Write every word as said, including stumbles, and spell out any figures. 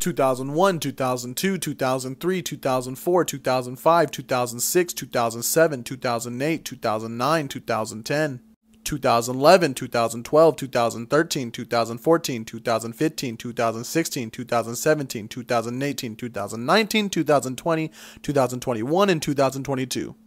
two thousand one, two thousand two, two thousand three, two thousand four, two thousand five, two thousand six, two thousand seven, two thousand eight, two thousand nine, two thousand ten, two thousand eleven, two thousand twelve, two thousand thirteen, two thousand fourteen, two thousand fifteen, two thousand sixteen, two thousand seventeen, two thousand eighteen, two thousand nineteen, two thousand twenty, two thousand twenty-one, and two thousand twenty-two.